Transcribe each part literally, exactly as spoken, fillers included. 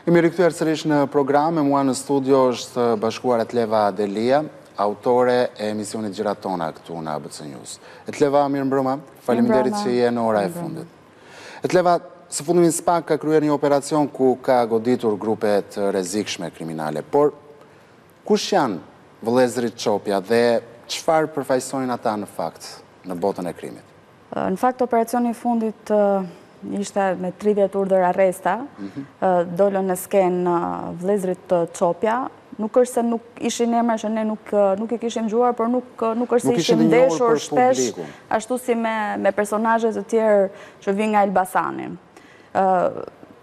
Kemi rikthyer sërish në program, me mua në studio është bashkuar Etleva Delia, autore e emisionit Gjërat Tona këtu në A B C News. Etleva, mirë mbrëma, faleminderit që je në ora e fundit. Etleva, së fundimin SPAK ka kryer një operacion ku ka goditur grupe të rrezikshme kriminale, por kush janë vëllezërit Çopja dhe çfarë përfaqësojnë ata në fakt në botën e krimit? Në fakt, operacioni i fundit ishte me tridhjetë urdhër arresta, dolën në skenë vëllezërit Çopja. Nuk është se nuk ishin emra që ne nuk nuk i kishim dëgjuar, por nuk nuk është se ishim ndeshur shpesh ashtu si me me personazhe të tjerë që vijnë nga Elbasani. Ë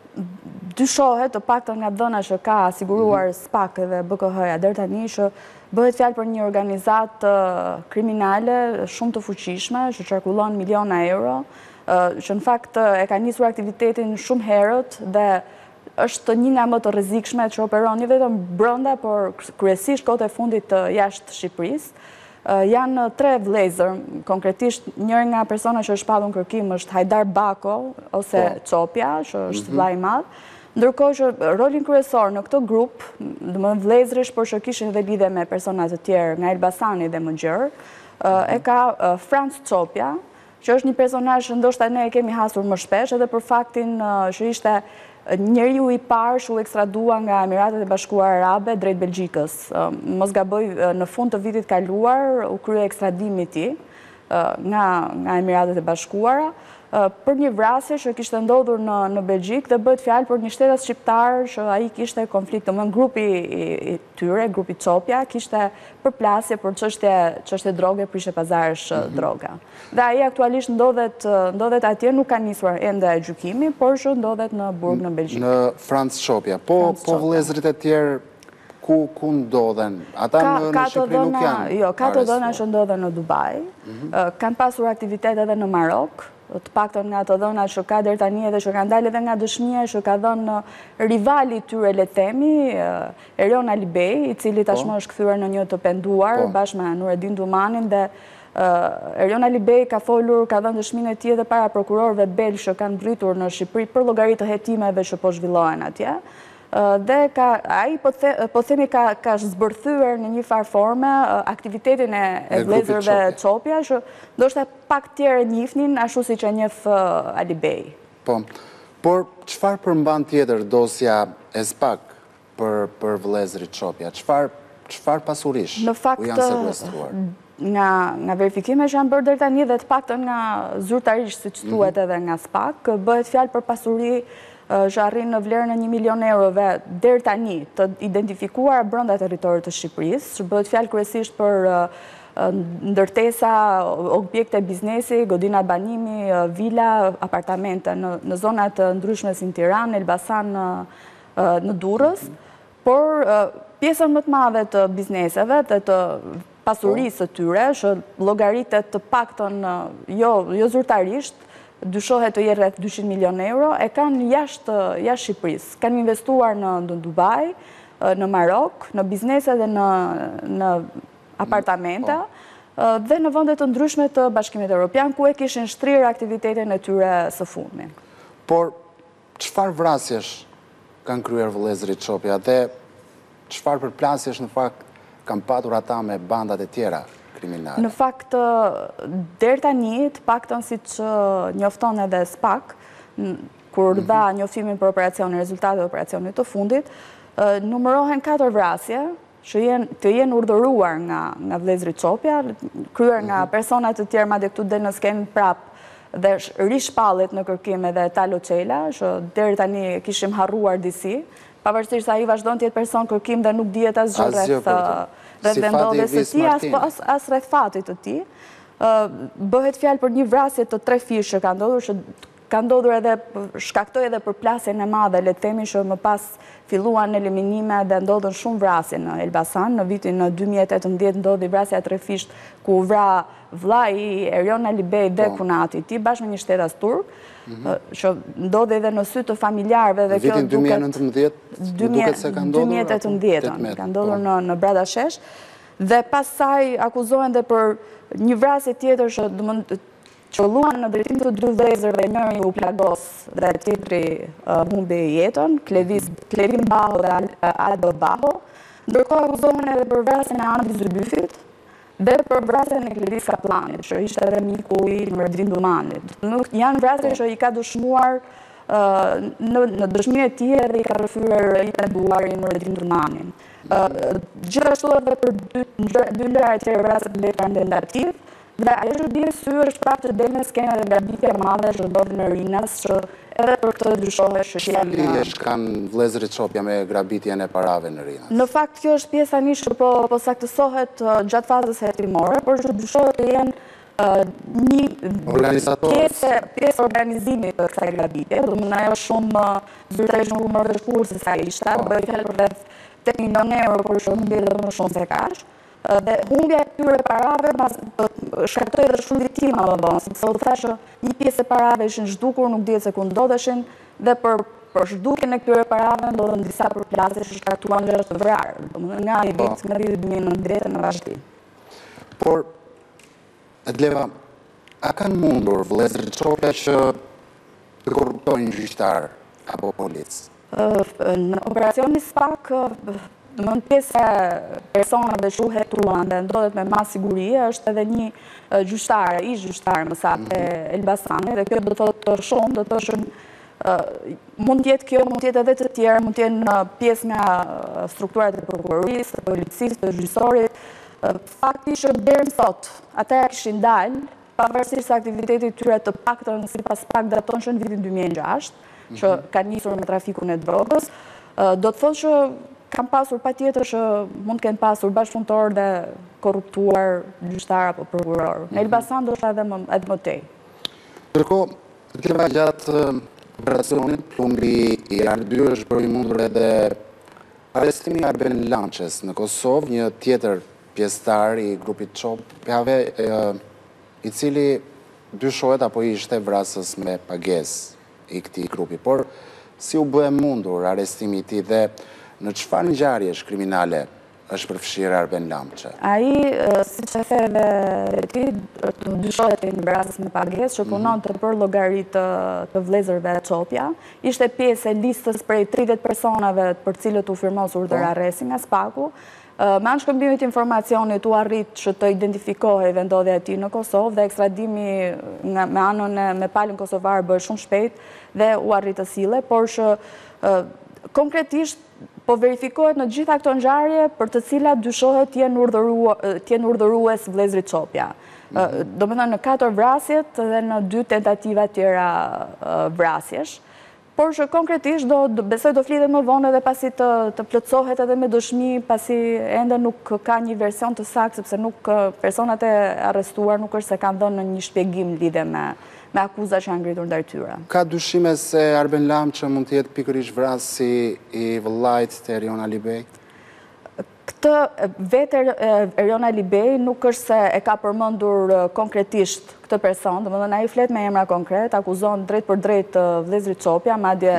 dyshohet, të paktën nga dhëna që ka siguruar SPAK dhe B K H-ja deri tani, që bëhet fjalë për një organizatë kriminale shumë të fuqishme që qarkullon miliona euro, që në fakt e ka nisur aktivitetin shumë herët dhe është një nga më të rrezikshme që operon jo vetëm brenda, por kryesisht kohët e fundit jashtë Shqipërisë. Janë tre vëllezër, konkretisht njëri nga persona që është padur në kërkim është Hajdar Bako ose Çopja, që është vllai i madh. Ndërkohë që rolin kryesor në këtë grup, domethënë vëllezërish, por që kishin edhe lidhje me persona të tjerë nga Elbasani dhe më gjerë, e ka Franc Çopja, që është një personazh që ndoshta ne e kemi hasur më shpesh edhe për faktin që ishte njeriu i parë që u ekstradua nga Emiratet e Bashkuara Arabe drejt Belgjikës. Mos gaboj, në fund të vitit kaluar u krye ekstradimi i tij nga nga Emiratet e Bashkuara për një vrasje që kishte ndodhur në në Belgjik dhe bëhet fjalë për një shtetas shqiptar që ai kishte konflikt, domethënë grupi i tyre, grupi Çopja, kishte përplasje për çështje çështje droge, prishje pazarësh droga. Dhe ai aktualisht ndodhet ndodhet atje, nuk ka nisur ende gjykimi, por që ndodhet në burg në Belgjik. Në Franc Çopja. Po po vëllezërit e tjerë ku ku ndodhen? Ata në në Shqipëri nuk janë. Jo, ka të dhëna që ndodhen në Dubai. Kanë pasur aktivitet edhe në Marok. Të paktën nga të dhëna që ka deri tani edhe që kanë dalë edhe nga dëshmia që ka dhënë rivali tyre, le të themi, Erion Alibej, i cili tashmë është kthyer në një të penduar bashkë me Nureddin Dumanin, dhe Erion Alibej ka folur, ka dhënë dëshminë e tij edhe para prokurorëve belg që kanë mbritur në Shqipëri për llogari të hetimeve që po zhvillohen atje. Dhe ka ai po po themi ka ka zbërthyer në një farë forme aktivitetin e vëllezërve Çopja, që ndoshta pak tjerë njihnin ashtu siç e njeh Alibej. Po. Por çfarë përmban tjetër dosja e SPAK për për vëllezërit Çopja? Çfarë çfarë pasurish u janë sekuestruar? Nga nga verifikime që janë bërë deri tani dhe të paktën nga zyrtarisht, siç thuhet edhe nga SPAK, bëhet fjalë për pasuri që arrin në vlerën e një milion eurove deri tani të identifikuar brenda territorit të Shqipërisë, që bëhet fjalë kryesisht për ndërtesa, objekte biznesi, godina banimi, vila, apartamente në në zona të ndryshme si në Tiranë, Elbasan, në Durrës, por pjesën më të madhe të bizneseve dhe të pasurisë së tyre, që llogaritet të paktën jo jo zyrtarisht, dyshohet të jetë rreth dyqind milion euro, e kanë jashtë jashtë Shqipërisë. Kanë investuar në, në Dubai, në Marok, në biznese dhe në në apartamenta dhe në vende të ndryshme të Bashkimit Evropian, ku e kishin shtrirë aktivitetin e tyre së fundmi. Por çfarë vrasjesh kanë kryer vëllezërit Çopja dhe çfarë përplasjesh në fakt kanë patur ata me bandat e tjera kriminale? Në fakt, deri tani, të paktën siç njofton edhe SPAK, kur dha njoftimin për operacionin, rezultatet e operacionit të fundit, numërohen katër vrasje që jenë të jenë urdhëruar nga nga vëllezërit Çopja, kryer nga persona të tjerë, madje këtu del në skenë prap dhe rishpallet në kërkim edhe Talo Çela, që deri tani kishim harruar disi, pavarësisht se ai vazhdon të jetë person kërkim dhe nuk dihet asgjë rreth rreth vendodhjes së tij, as as rreth fatit të tij. Bëhet fjalë për një vrasje të tre fish që ka ndodhur, që ka ndodhur edhe shkaktoi edhe përplasjen e madhe, le të themi, që më pas filluan eliminime dhe ndodhen shumë vrasje në Elbasan. Në vitin në dy mijë e tetëmbëdhjetë ndodhi vrasja e tre fisht ku vra vllai i Erion Alibej dhe kunati i tij bashkë me një shtetas turk, që ndodhi edhe në sy të familjarëve dhe kjo duket dy mijë e nëntëmbëdhjetë duket se ka ndodhur dy mijë e tetëmbëdhjetë ka ndodhur në në Bradashesh, dhe pastaj akuzohen dhe për një vrasje tjetër që domethënë qëlluan në drejtim të dy vëllezërve, njëri u plagos dhe tjetri humbi jetën, Klevin Baho dhe Aldo Baho, ndërkohë akuzohen edhe për vrasjen e Andris Zybyfit dhe për vrasjen e Klevis Kaplanit, që ishte edhe miku i Merdvin Dumanit. Janë vrasje që i ka dëshmuar në dëshmi e tij edhe i ka rrëfyer i penduar i Merdvin Dumanin. Gjithashtu edhe për dy lëra tjerë vrasje të letra tentativ. Dhe ajo që bie sy është prapë të del në skenë dhe grabitja e madhe që ndodhi në Rinas, që edhe për këtë dyshohet shëshja në... Lidhjesh kanë vëllezërit Çopja me grabitjen e parave në Rinas? Në fakt, kjo është pjesa një që po, po saktësohet gjatë fazës hetimore, por që dyshohet të jenë një pjesë, pjesë organizimit të kësaj grabitje, do më në ajo shumë zyrtarisht nuk më rrëshkur se sa ishte, bëjt helë për rreth tek milion euro, por që humbje dhe më shumë se kash. Dhe humbja e këtyre parave shkaktoi edhe shumë vitima më vonë, sepse u thashë një pjesë e parave ishin zhdukur, nuk dihet se ku ndodheshin, dhe për për zhdukjen e këtyre parave ndodhen disa përplasje që shkaktuan gjëra të vrarë, domethënë nga i vit nga viti dy mijë e nëntëdhjetë në vazhdim. Por Edleva, a kanë mundur vëllezërit Çopja që të korruptojnë gjyqtar apo policë? Në operacioni SPAK, në pjesë e personave që u hetuan dhe ndodhet me mas sigurie, është edhe një gjyqtare, i gjyqtare më saktë e Elbasani, dhe kjo do të thotë shumë, do të thotë mund tjetë kjo, mund tjetë edhe të tjerë, mund tjetë në pjesë nga strukturat e prokurorisë, të policisë, të gjyqësorit. Fakti që deri sot, ata ja kishin dalë, pavarësisht se aktiviteti i tyre të paktën sipas SPAK daton që në vitin dy mijë e gjashtë, që kanë nisur me trafikun e drogës, do të thotë që kam pasur pa tjetër që mund të kenë pasur bashkëpunëtor dhe korruptuar gjyqtar apo prokuror. Në Elbasan do shta edhe më tej. Ndërkohë, Edleva, gjatë operacionit plumbi i R dy është bërë i mundur edhe arrestimi i Arben Lançes në Kosovë, një tjetër pjesëtar i grupit Çopjave, i cili dyshohet apo ishte vrasës me pagesë i këtij grupi. Por si u bë e mundur arrestimi i tij dhe në çfarë ngjarjesh kriminale është përfshirë Arben Lançe? Ai, siç e the edhe ti, dyshohet e një vrasës me pagesë që punonte për llogari të vëllezërve Çopja. Ishte pjesë e listës prej tridhjetë personave për cilët u firmos urdhër arresti nga SPAK-u. Me anë shkëmbimit informacionit u arrit që të identifikohej vendodhja e tij në Kosovë dhe ekstradimi me anën me palën kosovar bëhet shumë shpejt dhe u arrit të sille, por që konkretisht po verifikohet në gjitha këto ngjarje për të cilat dyshohet të jenë urdhërues vëllezërit Çopja. Do me thënë në katër vrasjet dhe në dy tentativa tjera vrasjesh, por që konkretisht do besoj do flitet më vonë edhe pasi të plotësohet edhe me dëshmi, pasi ende nuk ka një version të saktë, sepse nuk personat e arrestuar nuk është se kanë dhënë një shpjegim lidhe me me akuza që janë ngritur ndaj tyre. Ka dyshime se Arben Lançe mund të jetë pikërisht vrasi i vëllait të Erion Alibej? Këtë vetë Erion Alibej nuk është se e ka përmendur konkretisht këtë person, domethënë ai flet me emra konkret, akuzon drejt për drejt vëllezërit Çopja, madje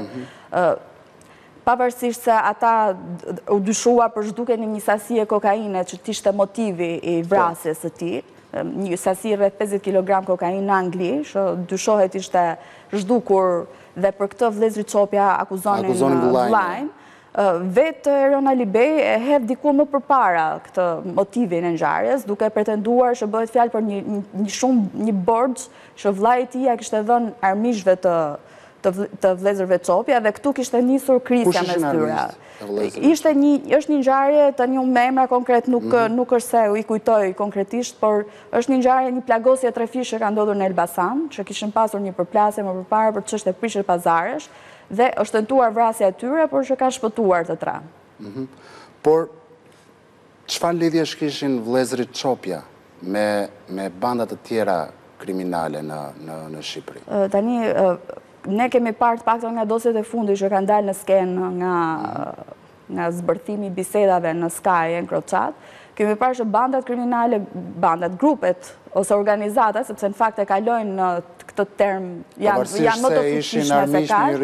pavarësisht se ata u dyshua për zhdukjen e një sasie kokaine që ishte motivi i vrasjes së tij, një sasi rreth pesëdhjetë kilogram kokainë në Angli, që dyshohet ishte zhdukur dhe për këtë vëllezërit Çopja akuzonin vëllain. Vetë Erion Alibej e hedh diku më përpara këtë motivin e ngjarjes, duke pretenduar që bëhet fjalë për një shumë një borxh që vllai i tij ja kishte dhënë armiqve të të vëllezërve Çopja dhe këtu kishte nisur krisja mes tyre. Ishte një është një ngjarje, tani unë me emra konkret nuk nuk është se u i kujtoj konkretisht, por është një ngjarje, një plagosje trefish që ka ndodhur në Elbasan, që kishin pasur një përplasje më përpara për çështje prishje pazaresh dhe është tentuar vrasja e tyre, por që ka shpëtuar të tra. Por çfarë lidhjesh kishin vëllezërit Çopja me me banda të tjera kriminale në në në Shqipëri? Tani ne kemi parë të paktën nga dosjet e fundit që kanë dalë në skenë nga nga zbërthimi i bisedave në Sky e Encrochat, kemi parë që bandat kriminale, bandat, grupet ose organizata, sepse në fakt e kalojnë këtë term, janë më të fuqishme se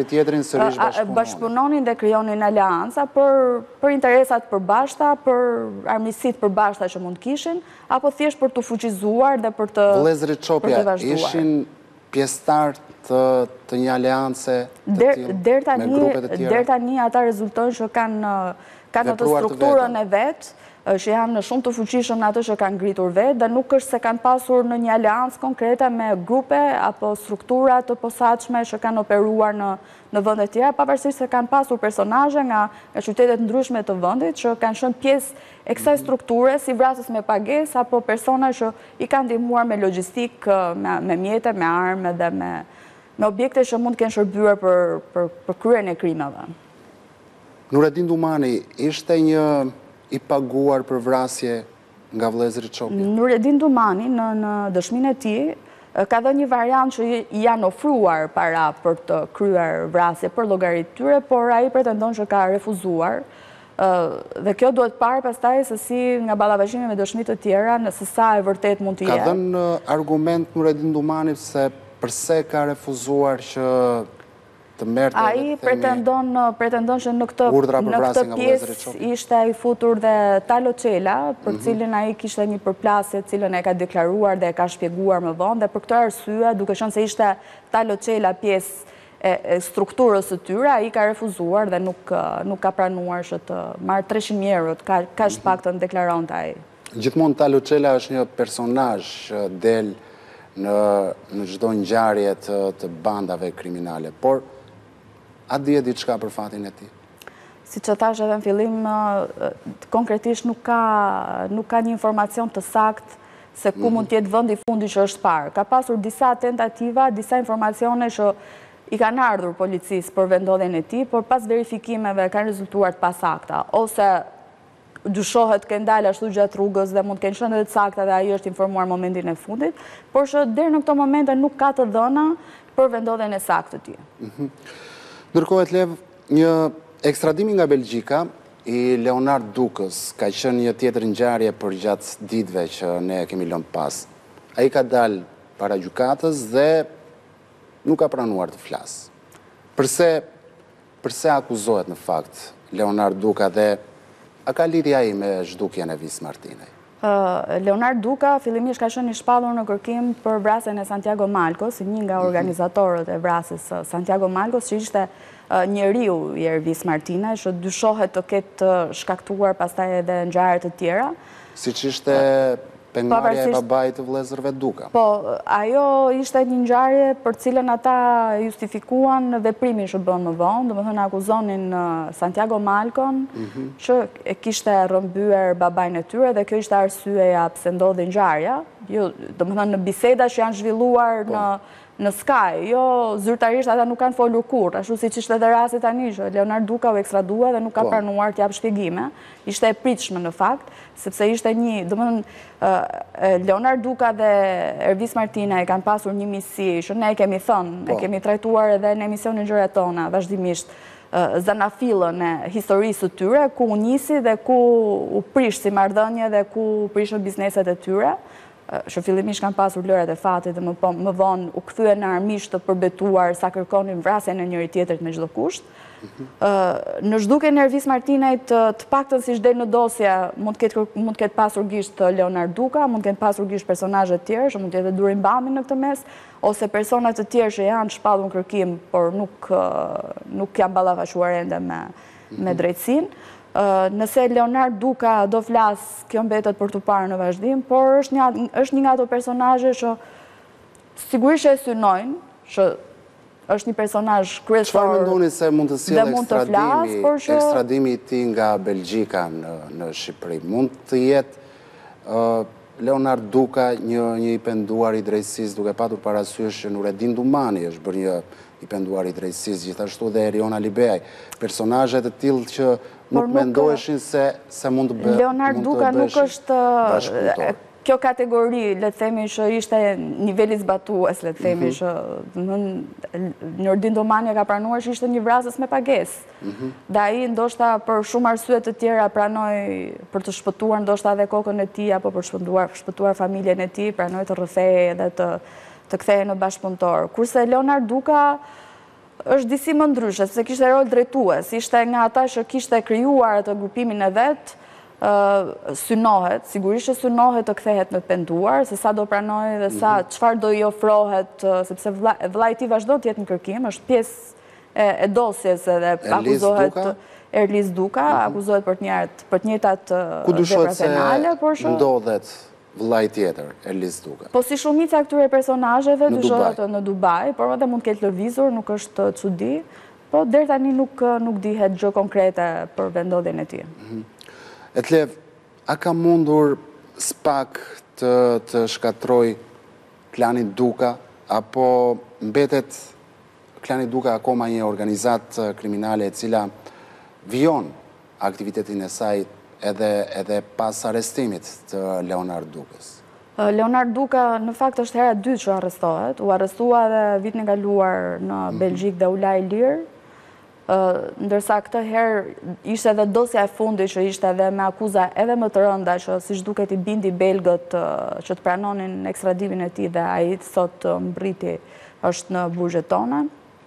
kaq, bashkëpunonin dhe krijonin aleanca për interesat përbashkëta, për armiqësitë përbashkëta që mund kishin, apo thjesht për të fuqizuar dhe për të vazhduar. Vëllezërit Çopja ishin pjesëtar të një aleance të tillë me grupet e tjera? Deri tani ata rezultojnë që kanë kanë atë strukturën e vet, që janë shumë të fuqishëm në atë që kanë ngritur vetë, dhe nuk është se kanë pasur në një aleancë konkrete me grupe apo struktura të posaçme që kanë operuar në në vende të tjera, pavarësisht se kanë pasur personazhe nga qytetet ndryshme të vendit që kanë qenë pjesë e kësaj strukture, si vrasës me pagesë apo persona që i kanë ndihmuar me logjistik, me mjete, me armë dhe me me objekte që mund të kenë shërbyer për për për kryen e krimeve. Nureddin Dumani ishte një i paguar për vrasje nga vëllezërit Çopja? Nureddin Dumani në dëshminë e tij ka dhënë një variant që i janë ofruar para për të kryer vrasje për llogaritë tyre, por ai pretendon që ka refuzuar. Dhe kjo duhet parë pastaj se si nga ballafaqimi me dëshmi të tjera, nëse sa e vërtet mund të jetë. Ka dhënë argument Nureddin Dumani se pse ka refuzuar që të merrte ai pretendon pretendon që në këtë në këtë pjesë ishte i futur dhe Talo Çela, për cilin ai kishte një përplasje, të cilën e ka deklaruar dhe e ka shpjeguar më vonë, dhe për këtë arsye, duke qenë se ishte Talo Çela pjesë e strukturës së tyre, ai ka refuzuar dhe nuk nuk ka pranuar që të marrë treqind mijë euro, ka ka shpaktën deklaronte ai. Gjithmonë Talo Çela është një personazh që del në në çdo ngjarje të bandave kriminale, por a dje diçka për fatin e tij? Si që thash edhe në fillim, konkretisht nuk ka nuk ka një informacion të saktë se ku mund të jetë vendi i fundit që është parë. Ka pasur disa tentativa, disa informacione që i kanë ardhur policisë për vendodhjen e tij, por pas verifikimeve kanë rezultuar të pasakta, ose dyshohet ke ndalë ashtu gjatë rrugës dhe mund të kenë qenë edhe të sakta dhe ai është informuar momentin e fundit, por që deri në këto momente nuk ka të dhëna për vendodhjen e saktë të tij. Ndërkohë, Etlev, një ekstradimi nga Belgjika i Leonard Dukës ka qenë një tjetër ngjarje për gjatë ditëve që ne kemi lënë pas. Ai ka dalë para gjykatës dhe nuk ka pranuar të flasë. Përse përse akuzohet në fakt Leonard Duka dhe a ka lidhje ai me zhdukjen e Vis Martinaj? Leonard Duka fillimisht ka qenë i shpallur në kërkim për vrasjen e Santiago Malcos, një nga organizatorët e vrasjes Santiago Malcos, që ishte njeriu i Ervis Martinaj, që dyshohet të ketë shkaktuar pastaj edhe ngjarje të tjera. Siç ishte pengarja e babait të vëllezërve Duka. Po, ajo ishte një ngjarje për cilën ata justifikuan veprimin që bën më vonë, domethënë akuzonin Santiago Malcon që e kishte rrëmbyer babain e tyre dhe kjo ishte arsyeja pse ndodhi ngjarja. Jo, domethënë në biseda që janë zhvilluar në në Sky, jo zyrtarisht ata nuk kanë folur kurrë, ashtu siç ishte edhe rasti tani që Leonard Duka u ekstradua dhe nuk ka pranuar të jap shpjegime. Ishte e pritshme në fakt, sepse ishte një, domethënë Leonard Duka dhe Ervis Martinaj kanë pasur një misi që ne e kemi thënë, e kemi trajtuar edhe në emisionin Gjërat Tona vazhdimisht, zanafillën e historisë së tyre, ku u nisi dhe ku u prish si marrëdhënie dhe ku u prishën bizneset e tyre, që fillimisht kanë pasur lërat e fatit dhe më vonë u kthyen në armiqtë të përbetuar sa kërkonin vrasjen e njëri tjetrit me çdo kusht. Në zhdukjen e Ervis Martinajt, të paktën siç del në dosje, mund të ketë pasur gisht Leonard Duka, mund të ketë pasur gisht personazhe të tjerë, që mund të jetë Durin Bami në këtë mes, ose persona të tjerë që janë shpallur në kërkim, por nuk nuk janë ballafaqur ende me me drejtësinë. Nëse Leonard Duka do flas, kjo mbetet për të parë në vazhdim, por është një është një nga ato personazhe që sigurisht e synojnë, që është një personazh kryesor. Çfarë mendoni se mund të sjellë ekstradimi, ekstradimi i tij nga Belgjika në në Shqipëri? Mund të jetë Leonard Duka një një i penduar i drejtësisë, duke patur parasysh që Nureddin Dumani është bërë një i penduar i drejtësisë, gjithashtu dhe Eriona Libeaj, personazhe të tillë që nuk mendoheshin se se mund të bëjë. Leonard Duka nuk është kjo kategori, le të themi që ishte niveli zbatues, le të themi që Nurdin Domania ka pranuar që ishte një vrasës me pagesë. Dhe ai ndoshta për shumë arsye të tjera pranoi për të shpëtuar ndoshta edhe kokën e tij apo për shpëtuar shpëtuar familjen e tij, pranoi të rrëfehej dhe të të kthehej në bashkëpunëtor. Kurse Leonard Duka është disi më ndryshe, sepse kishte rol drejtues, ishte nga ata që kishte krijuar atë grupimin e vet. Synohet, sigurisht që synohet të kthehet në të penduar, se sa do pranoj dhe sa çfarë do i ofrohet, sepse vllai i tij vazhdon të jetë në kërkim, është pjesë e dosjes edhe akuzohet Erlis Duka, akuzohet për të njëjtat vepra penale, por që ndodhet vllai tjetër, Erlis Duka. Po si shumica këtyre personazheve dyshohet në Dubai, por edhe mund të ketë lëvizur, nuk është çudi, po deri tani nuk nuk dihet gjë konkrete për vendodhjen e tij. Etlev, a ka mundur SPAK të, të shkatroj klanin Duka, apo mbetet klani Duka akoma një organizat kriminale e cila vijon aktivitetin e saj edhe, edhe pas arrestimit të Leonard Dukës? Leonard Duka në fakt është hera dytë që arrestohet, u arrestua dhe vitin e kaluar në Belgjik dhe u la i lirë. Ndërsa këtë herë ishte edhe dosja e fundit që ishte edhe me akuza edhe më të rënda që siç duket i bindi belgët që të pranonin ekstradimin e tij dhe ai sot mbriti është në burgjet tona.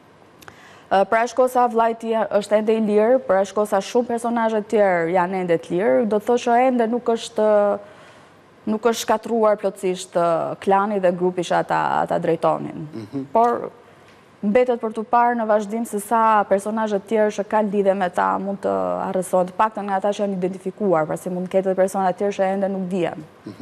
Pra shkosa vllai i tij është ende i lirë, pra shkosa shumë personazhe të tjerë janë ende të lirë, do të thotë që ende nuk është nuk është shkatruar plotësisht klani dhe grupi që ata ata drejtonin. Por mbetet për të parë në vazhdim se sa personazhe të tjerë që kanë lidhje me ta mund të arrestohen, të paktën nga ata që janë identifikuar, pra si mund të ketë edhe persona të tjerë që ende nuk dihen.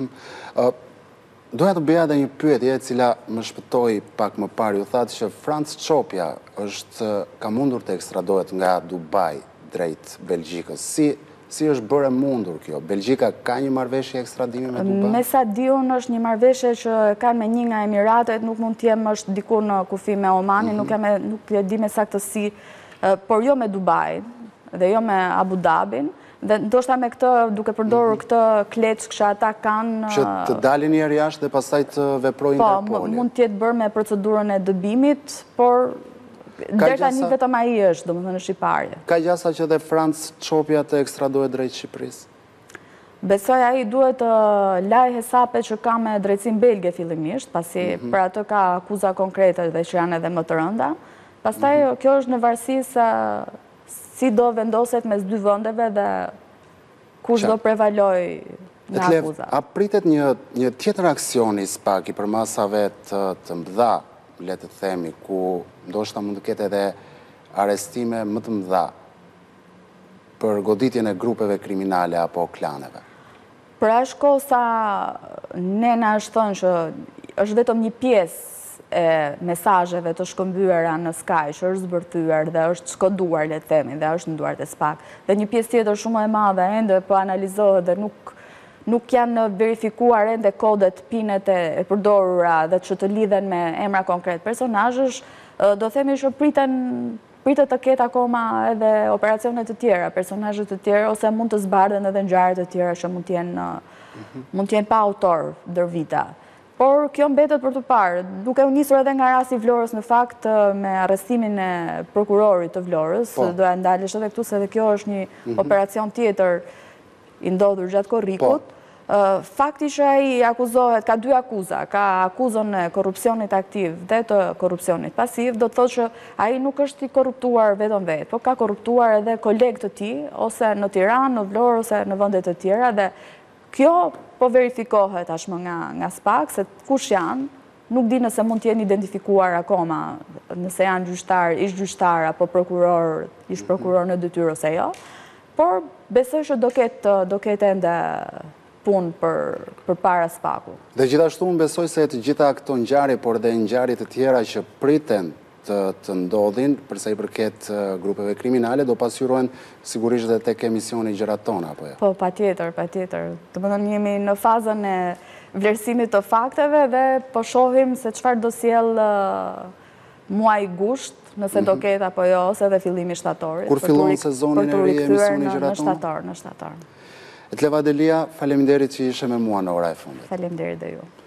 Doja të bëja edhe një pyetje e cila më shpëtoi pak më parë. Ju thatë që Franz Çopja është ka mundur të ekstradohet nga Dubai drejt Belgjikës. Si Si është bërë mundur kjo? Belgjika ka një marrëveshje ekstradimi me Dubai? Me sa di unë është një marrëveshje që kanë me një nga Emiratet, nuk mund të jem është diku në kufi me Omani, nuk e di me saktësi, por jo me Dubai dhe jo me Abu Dhabin. Dhe ndoshta me këtë, duke përdorur këtë kleç që ata kanë... Që të dalin njerë jashtë dhe pastaj të veprojnë Interpoli. Po, mund të jetë bërë me procedurën e dëbimit, por... Deri tani vetëm ai është, domethënë shqiptarje. Ka gjasa që dhe Franz Çopja të ekstradohet drejt Shqipërisë? Besoj ai duhet të lajë hesapet që ka me drejtësinë belge fillimisht, pasi për atë ka akuza konkrete dhe që janë edhe më të rënda. Pastaj kjo është në varësi se si do vendoset mes dy vendeve dhe kush do prevaloj nga akuza. A pritet një një tjetër aksioni SPAK i përmasave të të mëdha, le të themi, ku ndoshta mund të ketë edhe arrestime më të mëdha për goditjen e grupeve kriminale apo klaneve? Pra shko sa nena është thënë që është vetëm një pjesë e mesazheve të shkëmbyera në Sky që është zbërthyer dhe është shkoduar, le të themi, dhe është në duart e SPAK. Dhe një pjesë tjetër shumë e madhe ende po analizohet dhe nuk nuk janë verifikuar ende kodet, pinet e përdorura dhe që të lidhen me emra konkret personazhesh, do themi që priten pritet të ketë akoma edhe operacione të tjera, personazhe të tjerë, ose mund të zbardhen edhe ngjarje të tjera që mund të jenë mund të jenë pa autor ndër vita. Por kjo mbetet për të parë, duke u nisur edhe nga rasti i Vlorës në fakt me arrestimin e prokurorit të Vlorës, doja ndalesh edhe këtu se edhe kjo është një operacion tjetër i ndodhur gjatë korrikut. Fakti që ai akuzohet, ka dy akuza, ka akuzën e korrupsionit aktiv dhe të korrupsionit pasiv, do të thotë që ai nuk është i korruptuar vetëm vetë, po ka korruptuar edhe kolegë të tij, ose në Tiranë, në Vlorë, ose në vende të tjera, dhe kjo po verifikohet tashmë nga nga SPAK se kush janë, nuk di nëse mund të jenë identifikuar akoma, nëse janë gjyqtar, ish gjyqtar apo prokuror, ish prokuror në detyrë ose jo, por besoj që do ketë do ketë ende punë për, për para SPAK-u. Dhe gjithashtu unë besoj se të gjitha këto ngjarje, por dhe ngjarje të tjera që priten të, të ndodhin, përsa i përket grupeve kriminale, do pasqyrohen sigurisht dhe tek emisioni Gjërat Tona, apo jo? Po, patjetër, patjetër. Domethënë jemi në fazën e vlerësimit të fakteve dhe po shohim se çfarë do sjell muaj gusht, nëse do ketë apo jo, ose dhe fillimi shtatorit. Kur fillon sezonin e ri emisioni Gjërat Tona? Në shtator, në shtator. Etleva Delia, faleminderit që ishe me mua në ora e fundit. Faleminderit dhe ju.